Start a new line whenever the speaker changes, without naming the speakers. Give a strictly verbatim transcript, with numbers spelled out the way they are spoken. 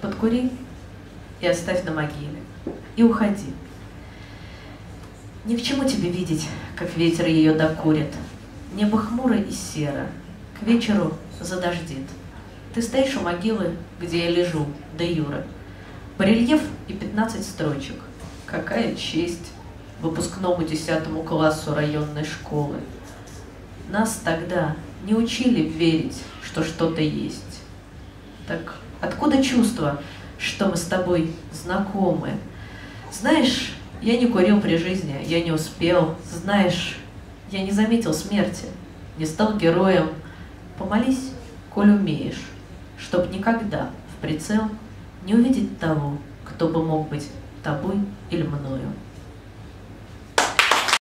подкури и оставь на могиле, и уходи. Ни к чему тебе видеть, как ветер ее докурит. Небо хмуро и серо, к вечеру задождит. Ты стоишь у могилы, где я лежу, де юре. Барельеф и пятнадцать строчек. Какая честь выпускному десятому классу районной школы. Нас тогда не учили верить, что что-то есть. Так откуда чувство, что мы с тобой знакомы? Знаешь, я не курил при жизни, я не успел. Знаешь, я не заметил смерти, не стал героем. Помолись, коль умеешь, чтоб никогда в прицел не увидеть того, кто бы мог быть тобой или мною.